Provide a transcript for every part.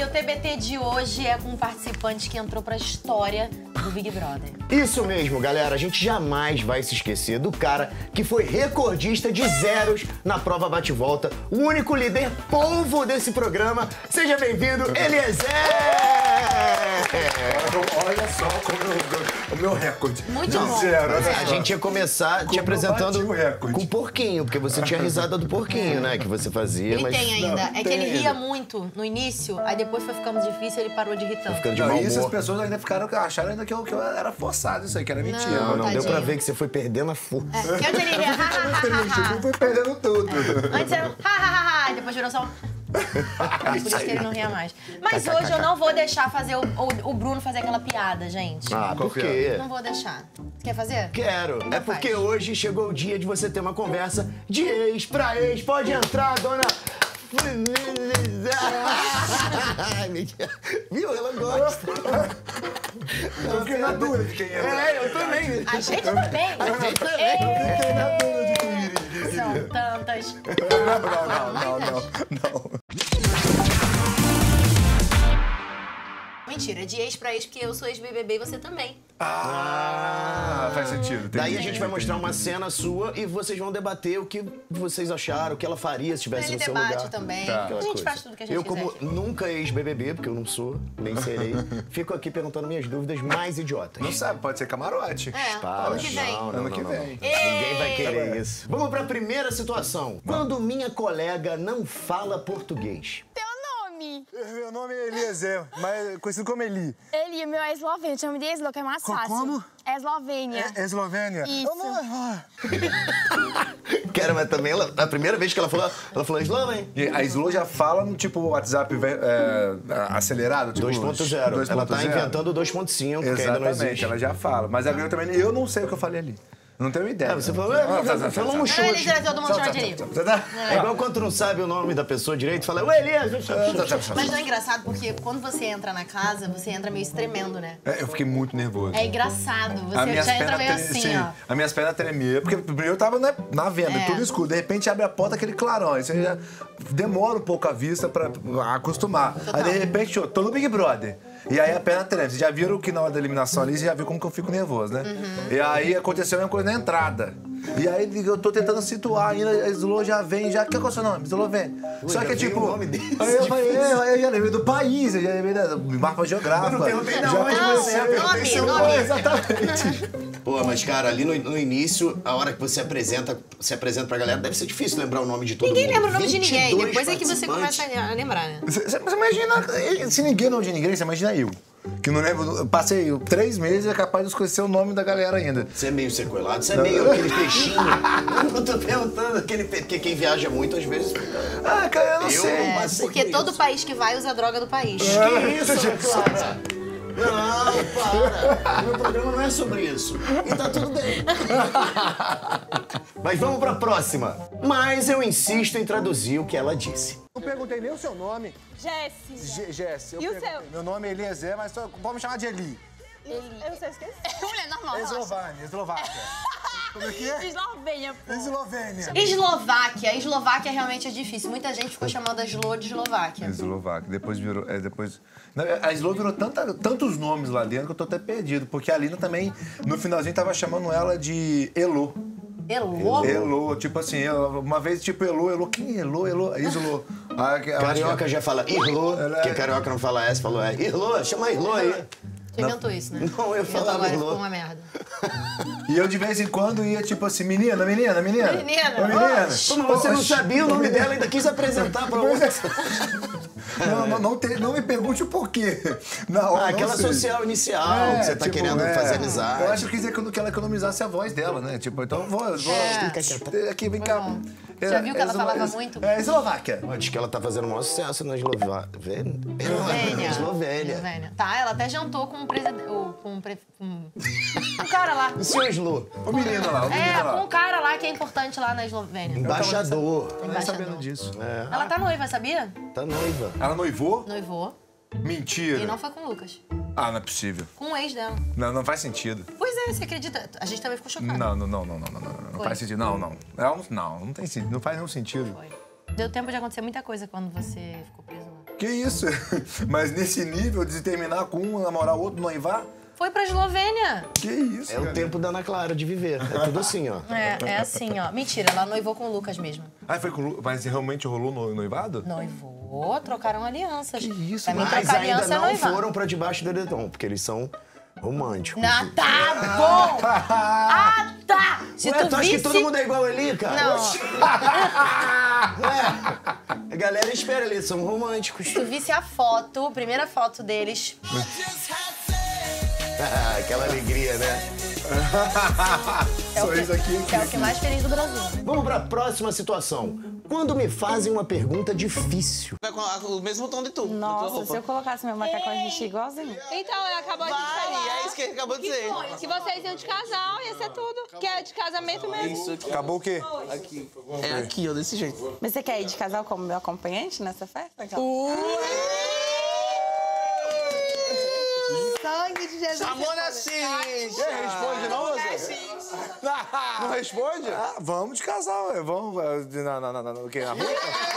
o TBT de hoje é com um participante que entrou pra história do Big Brother. Isso mesmo, galera. A gente jamais vai se esquecer do cara que foi recordista de zeros na prova bate-volta, o único líder polvo desse programa. Seja bem-vindo, Eliezer! Olha só o meu recorde. Muito bom. Zero. A gente ia começar te apresentando com o porquinho, porque você tinha risada do porquinho, né? Que você fazia, Ele mas... tem ainda. Não, É que tem ele ria ainda. muito no início, aí depois foi ficando difícil e ele parou de rir tanto. Ficando de mau Isso, as humor. pessoas ainda acharam ainda que eu era forçado isso aí, que era mentira. Não, Não, deu pra tadinho. ver que você foi perdendo a força. Que antes ele ria, Eu fui perdendo tudo. Antes era e depois virou só Por isso que ele não ria mais. Mas hoje eu não vou deixar fazer o Bruno fazer aquela piada, gente. Ah, por quê? Não vou deixar. Você quer fazer? Quero. Então É porque faz. hoje chegou o dia de você ter uma conversa de ex pra ex. Pode entrar, dona... Ai, mentira. Viu? Ela gosta. Eu fiquei na dúvida de quem era. É, eu também. A gente também. Fiquei na dúvida de quem iria. São tantas. Não. Mentira, de ex pra ex, porque eu sou ex-BBB e você também. Faz sentido. entendi. Daí a gente vai mostrar uma cena sua e vocês vão debater o que vocês acharam, o que ela faria se estivesse Ele no seu debate lugar. também. Tá. A Aquela gente coisa. faz tudo que a gente Eu, quiser. como aqui. nunca ex-BBB, porque eu não sou, nem serei, fico aqui perguntando minhas dúvidas mais idiotas. Não sabe, pode ser camarote. É, Para, ano que vem. não, Ano que vem. Ninguém vai querer isso. Vamos pra primeira situação. Quando minha colega não fala português. Teu nome? Meu nome é Eliezer, mas conhecido como Eli. Ele, o meu é eslovênio. Eu chamo de Eslo, que é mais fácil. Como? É Eslovênia. É Eslovênia? Isso. Quero, mas também, a primeira vez que ela falou eslovênio. E a Slo já fala no tipo WhatsApp acelerado? Tipo, 2.0. Ela tá inventando o 2.5, que ainda não Exatamente, existe. ela já fala. Mas agora também, eu não sei o que eu falei ali. Não tenho ideia. Você falou, falou um Ele chute. já todo mundo chama de Eli. É igual quando tu não sabe o nome da pessoa direito, fala, ué, Elias. Mas não é engraçado porque quando você entra na casa, você entra meio tremendo, né? Eu fiquei muito nervoso. É engraçado. As Você minhas já entra meio pernas assim, ó. As minhas pernas tremiam. Porque primeiro eu tava na venda, É. tudo escuro. De repente abre a porta aquele clarão. Aí você já demora um pouco a vista pra acostumar. Aí de repente eu tô no Big Brother. E aí a perna treme. Vocês já viram que na hora da eliminação ali, você já viu como que eu fico nervoso, né? E aí aconteceu a mesma coisa na entrada. E aí eu tô tentando situar ainda, a Slo já vem, já. Qual é o seu nome? Slo vem. Só que é tipo. o nome desse Aí eu falei, eu já lembrei do país, eu já lembrei do mapa geográfico. Eu não perguntei da já onde comecei a você é, perguntar. perguntei seu nome. Exatamente. Pô, mas cara, ali no início, a hora que você se apresenta pra galera, deve ser difícil lembrar o nome de todo mundo. Ninguém lembra o nome de ninguém. 22 Depois é que você participantes. começa a lembrar, né? Você imagina, se ninguém não de ninguém, você imagina eu. Que não lembro, eu passei 3 meses e é capaz de esquecer o nome da galera ainda. Você é meio sequelado, você é meio aquele peixinho. Eu tô perguntando, porque quem viaja muito, às vezes... Ah, cara, eu não sei. É, passei porque por todo isso. país que vai usa a droga do país. Que isso, Clara? Não, para. Meu programa não é sobre isso. E tá tudo bem. Mas vamos pra próxima. Mas eu insisto em traduzir o que ela disse. Não perguntei nem o seu nome. Jéssica. Jess. E o seu? Meu nome é Eliezer, mas pode me chamar de Eli. Eu sei esquecer. Mulher normal, relaxa. Eslováquia. Como é que é? Eslovênia, pô. Eslovênia. Eslováquia. Eslováquia realmente é difícil. Muita gente ficou chamando a Slo de Eslováquia. Eslováquia, depois virou. A Slo virou tantos nomes lá dentro que eu tô até perdido. Porque a Lina também, no finalzinho, tava chamando ela de Elo. Elô? Elo, tipo assim, uma vez tipo Elo, quem é Elo? Islo. Carioca já fala Irlô, que carioca não fala S, falou Irlô, chama Irlô aí. Você inventou isso, né? Não, eu Inventou falava agora, Elô. ficou uma merda. E eu de vez em quando ia tipo assim, menina. Menina. Como você não sabia o nome dela, ainda quis apresentar pra outra. Não me pergunte o porquê. Na hora, Aquela não sei. social inicial, que você tá querendo fazer amizade. Eu acho que quis dizer que ela economizasse a voz dela, né? Tipo, então vou. Aqui, vem cá. Já viu que ela falava muito? É Eslováquia. Diz que ela tá fazendo o maior sucesso na Eslovênia. Eslovênia. Tá, ela até jantou com um presidente. Com um cara lá. O senhor Slo, O menino lá, Com um cara lá que é importante lá na Eslovênia. embaixador. Eu não sabendo disso. Ela tá noiva, sabia? Tá noiva. Ela noivou? Noivou. Mentira. E não foi com o Lucas. Ah, não é possível. Com o ex dela. Não faz sentido. Pois é, você acredita? A gente também ficou chocado. Não Foi. faz sentido. Não tem sentido. Não faz nenhum sentido. Foi. Deu tempo de acontecer muita coisa quando você ficou preso lá. Que isso? Mas nesse nível de terminar com um, namorar o outro, noivar? Foi pra Eslovênia. Que isso, É o tempo da Ana Clara de viver. É tudo assim, ó. É assim, ó. Mentira, ela noivou com o Lucas mesmo. Ah, foi com o Lucas? Mas realmente rolou noivado? Noivou, trocaram alianças. Que isso, Pra mim, Mas trocar ainda aliança é não noivar. foram pra debaixo do edredom, porque eles são românticos. Ah, tá bom! Ah, tá! Se Ué, tu tu acha visse... que todo mundo é igual ali, cara? Não. A galera espera, eles são românticos. Se tu visse a foto, a primeira foto deles... Aquela alegria, né? É o Só isso aqui. que é o que mais feliz do Brasil. Vamos pra próxima situação. Quando me fazem uma pergunta difícil. Vai com o mesmo tom de tu. da tua Nossa, roupa. se eu colocasse meu macacão de vestir igualzinho. Então, ele acabou de Vai, falar é isso que ele acabou de dizer. que vocês iam de casal, ia ser tudo. Que é de casamento mesmo. Isso aqui. Acabou o quê? Aqui. É aqui, ó, desse jeito. Mas você quer ir de casal como meu acompanhante nessa festa? Sangue de Jesus. Samona Assis! Responde não, você? Não responde? Ah, vamos de casal, vamos o quê? Na rua?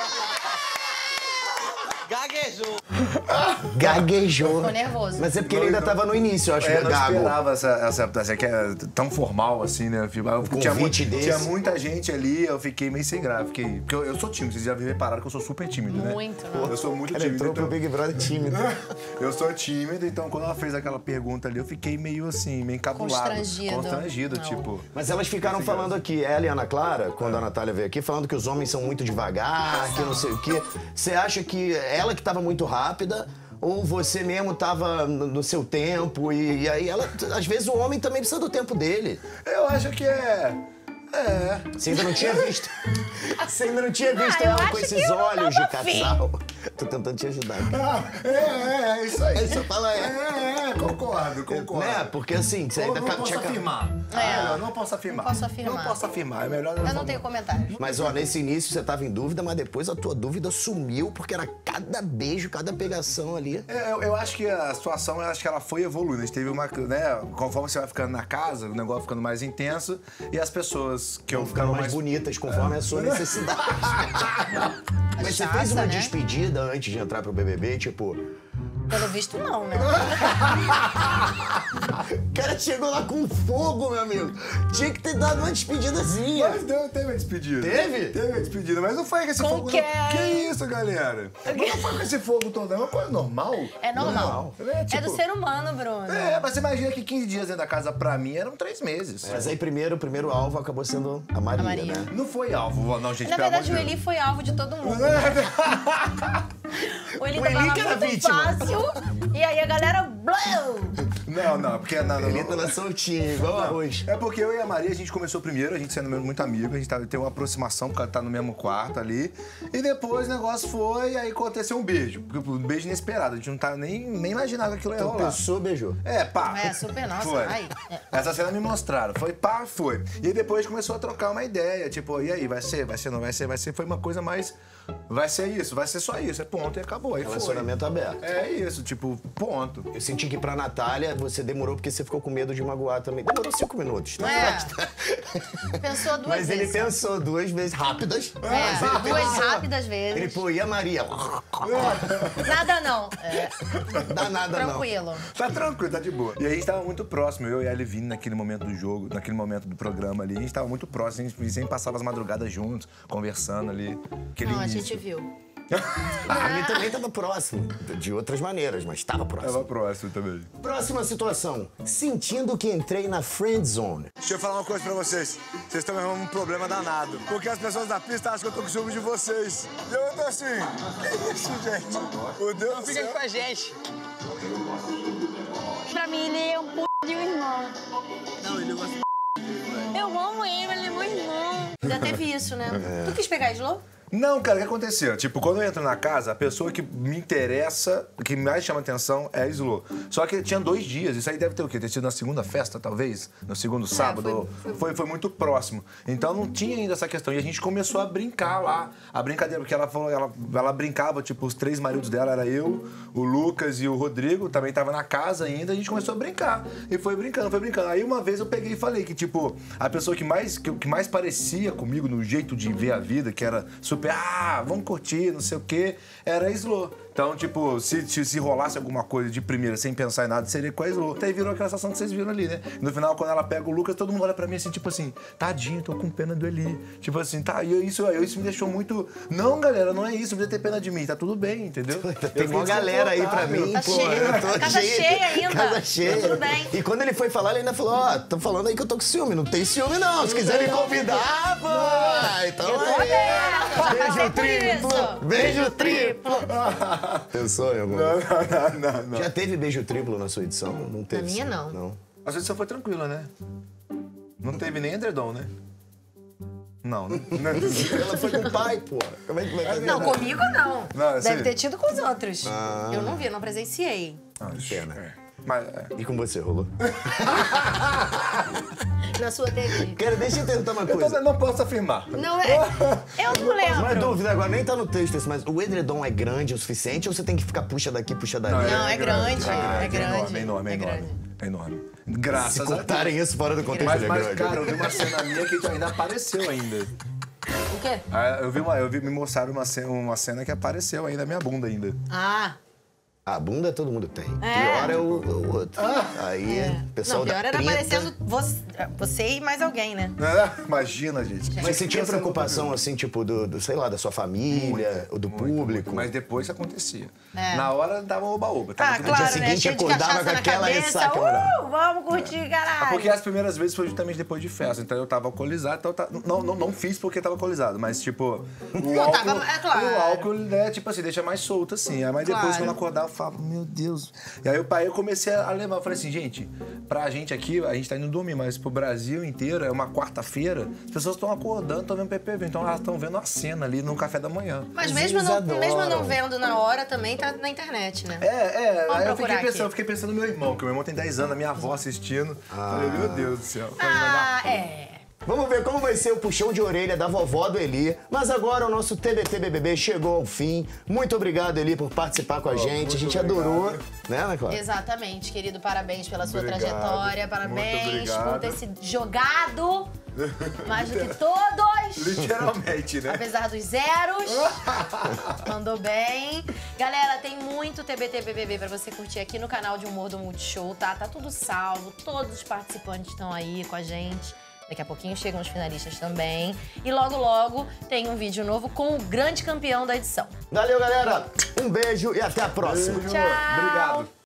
Gaguejou. Gaguejou. Ficou nervoso. Mas é porque ele ainda tava no início, eu acho, Não gago. esperava essa que é tão formal assim, né? Convite desse. Tinha muita gente ali, eu fiquei meio sem graça. Porque eu sou tímido, vocês já repararam que eu sou super tímido, né? Muito, não. Eu sou muito Ela tímido. entrou pro Então, Big Brother tímido. eu sou tímido, então quando ela fez aquela pergunta ali, eu fiquei meio assim, meio encabulado. Constrangido. Não. Tipo. Mas elas ficaram falando aqui, ela e a Ana Clara, quando a Natália veio aqui, falando que os homens são muito devagar, que não sei o quê. Você acha que ela que tava muito rápida, ou você mesmo tava no seu tempo, e aí ela. Às vezes o homem também precisa do tempo dele. Eu acho que é. Você ainda não tinha visto. Você ainda não tinha visto eu ela acho com que esses eu não olhos de tava afim. casal. Tô tentando te ajudar. É isso aí. Aí você fala, Concordo. Né? Porque assim, você ainda Não posso tinha. afirmar. É. Não posso afirmar. Não posso afirmar. Não posso afirmar. É melhor Eu não tenho comentários. Mas, ó, nesse início você tava em dúvida, mas depois a tua dúvida sumiu, porque era cada beijo, cada pegação ali. Eu acho que a situação, eu acho que ela foi evoluindo. A gente teve uma, né, conforme você vai ficando na casa, o negócio ficando mais intenso, e as pessoas que eu Ficando mais bonitas, conforme a sua necessidade. Mas você fez uma né? despedida antes de entrar pro BBB, tipo... Pelo visto, não, né? O cara chegou lá com fogo, meu amigo. Tinha que ter dado uma despedidazinha. Mas teve a despedida. Teve? Teve a despedida, mas não foi com esse Com fogo. quem? Não. Que isso, galera? Não foi com esse fogo todo, é uma coisa normal. É normal. É, tipo, É do ser humano, Bruno. mas você imagina que 15 dias dentro da casa pra mim eram 3 meses. Mas aí o primeiro alvo acabou sendo a Maria, Maria. né? Não foi alvo, não, gente, Na pelo verdade, o amor de Eli foi alvo de todo mundo. O Eli O tava Eli lá que era muito vítima. fácil. E aí a galera... Blum! Não, porque... Não, Ele tá na soltinha, igual arroz. É porque eu e a Maria, a gente começou primeiro, a gente sendo muito amigo, a gente tem uma aproximação, porque ela tá no mesmo quarto ali. E depois o negócio foi, aí aconteceu um beijo. Um beijo inesperado, a gente não tá nem imaginava que aquilo ia Então rolar. pensou, beijou. É, pá. É, super, nossa, Foi. vai. Essa cena me mostraram. Foi pá, foi. E aí depois começou a trocar uma ideia. Tipo, e aí, vai ser, não vai ser, vai ser. Foi uma coisa mais. Vai ser isso, vai ser só isso. É ponto e acabou. Aí foi. Relacionamento aberto. É isso, tipo, ponto. Eu senti que pra Natália você demorou porque você ficou com medo de magoar também. Demorou 5 minutos. Tá? Pensou duas Mas vezes. ele pensou 2 vezes rápidas. É, Ele duas pensou. rápidas Ele, vezes. pô, e a Maria? Nada não. É, Dá nada, não. tranquilo. Tá tranquilo, tá de boa. E aí a gente tava muito próximo, eu e a Levine, naquele momento do jogo, naquele momento do programa ali. A gente tava muito próximo, a gente sempre passava as madrugadas juntos, conversando ali. Aquele Não, a início. gente viu. A mim também tava próximo. De outras maneiras, mas tava próximo. Tava próximo também. Próxima situação. Sentindo que entrei na friend zone. Deixa eu falar uma coisa pra vocês. Vocês estão me arrumando um problema danado. Porque as pessoas da pista acham que eu tô com ciúme de vocês. E eu tô assim, que isso, gente? Meu Deus do céu. com a gente. Pra mim, ele é um p de um irmão. Não, ele gosta. Eu amo ele, ele é meu irmão. Ainda teve isso, né? Tu quis pegar Slow? Não, cara, o que aconteceu? Tipo, quando eu entro na casa, a pessoa que me interessa, que mais chama atenção é a Slo. Só que tinha 2 dias, isso aí deve ter o quê? Ter sido na segunda festa, talvez? No segundo sábado? Foi muito próximo. Então não tinha ainda essa questão. E a gente começou a brincar lá. A brincadeira, porque ela falou, ela brincava, tipo, os 3 maridos dela, era eu, o Lucas e o Rodrigo, também tava na casa ainda, a gente começou a brincar. E foi brincando, foi brincando. Aí uma vez eu peguei e falei que, tipo, a pessoa que mais parecia comigo no jeito de ver a vida, que era super super, vamos curtir, não sei o quê, era a Slow. Então, tipo, se rolasse alguma coisa de primeira sem pensar em nada, seria com a Slow. Até virou aquela situação que vocês viram ali, né? No final, quando ela pega o Lucas, todo mundo olha pra mim assim, tipo assim, tadinho, tô com pena do Eli. Tipo assim, tá, e isso me deixou muito... Não, galera, não é isso, não precisa ter pena de mim, tá tudo bem, entendeu? Tem uma galera aí pra mim, Tá pô. cheio. Eu tô Casa cheia ainda. Casa cheia. Tá tudo bem. E quando ele foi falar, ele ainda falou, tão falando aí que eu tô com ciúme. Não tem ciúme, não. Se quiser me convidar, pô. Então Eu tô aberta, já passei beijo por triplo. isso. Beijo triplo. Pensou em algum? Não. Já teve beijo triplo na sua edição? Não teve. Na minha, não. Não. A sua edição foi tranquila, né? Não teve nem edredom, né? Não, né? Ela foi com o pai, pô. Como é que vai fazer? Não, comigo não. Não, assim- Deve ter tido com os outros. Eu não vi, eu não presenciei. Pena. Mas, E com você, rolou? Na sua TV. Deixa eu tentar uma coisa. eu não posso afirmar. Não é? Eu não lembro. Uma dúvida agora, nem tá no texto esse, mas o edredom é grande o suficiente ou você tem que ficar puxa daqui, puxa dali? Não, é grande. É grande. É enorme. É enorme. Graças Se a Deus. cortarem isso fora do contexto, Mas, ele é grande. cara, eu vi uma cena minha que ainda apareceu ainda. O quê? Me mostraram uma cena que apareceu ainda, a minha bunda ainda. Ah. A bunda todo mundo tem. É. Pior é o outro. Aí, o pessoal Não, pior da era 30... aparecendo você e mais alguém, né? Imagina, gente. Mas você tinha preocupação, assim, tipo, sei lá, da sua família, ou do público? Mas depois isso acontecia. É. Na hora dava um oba-oba. Ah, tudo claro, dia né? seguinte Cheio de acordava cachaça com na aquela cabeça. ressaca, moral. Vamos curtir, caralho. Porque as primeiras vezes foi justamente depois de festa. Então eu tava alcoolizado. Então não fiz porque tava alcoolizado. Mas, tipo, o álcool... é claro. O álcool, né, tipo assim, deixa mais solto, assim. Mas depois, Claro. quando eu acordava, eu falava, meu Deus. E aí eu comecei a levar. Eu falei assim, gente, pra gente aqui, a gente tá indo dormir, mas pro Brasil inteiro, é uma quarta-feira, as pessoas estão acordando, estão vendo PPV. Então elas estão vendo a cena ali no café da manhã. Mas Mas mesmo eles não, adoram. mesmo não vendo na hora, também tá na internet, né? Vamos Aí eu procurar eu fiquei pensando no meu irmão, que o meu irmão tem 10 anos, a minha avó assistindo. Falei, meu Deus do céu. Vamos ver como vai ser o puxão de orelha da vovó do Eli. Mas agora o nosso TBT BBB chegou ao fim. Muito obrigado, Eli, por participar com a gente. A gente adorou, né, Ana Clara? Exatamente, querido. Parabéns pela sua Obrigado. trajetória. Muito Parabéns obrigado. por ter se jogado mais do que todos. Literalmente, né? Apesar dos zeros. Mandou bem. Galera, tem muito TBT BBB pra você curtir aqui no canal de humor do Multishow, tá? Tá tudo salvo. Todos os participantes estão aí com a gente. Daqui a pouquinho chegam os finalistas também. E logo, logo tem um vídeo novo com o grande campeão da edição. Valeu, galera. Um beijo e até a próxima. Tchau. Obrigado.